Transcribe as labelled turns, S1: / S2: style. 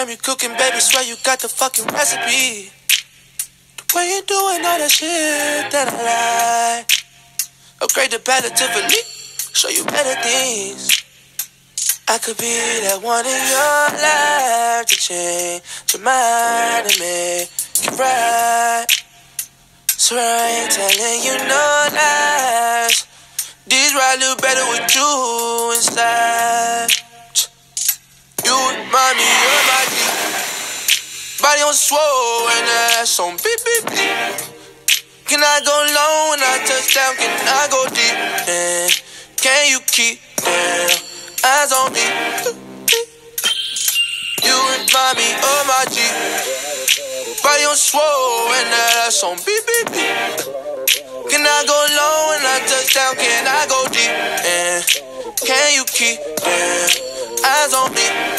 S1: Instagram, you cooking, baby, swear you got the fucking recipe. The way you doing all that shit that I like. Upgrade the palette to Philippe, show you better things. I could be that one in your life to change your mind and make it right. So I ain't telling you no lies. These ride look better with you inside. You remind me of my G. Body on swole and ass on beep beep beep. Can I go low when I touch down? Can I go deep? And can you keep them eyes on me? You remind me of my G. Body on swole and ass on beep beep beep. Can I go low when I touch down? Can I go deep? And can you keep them eyes on me?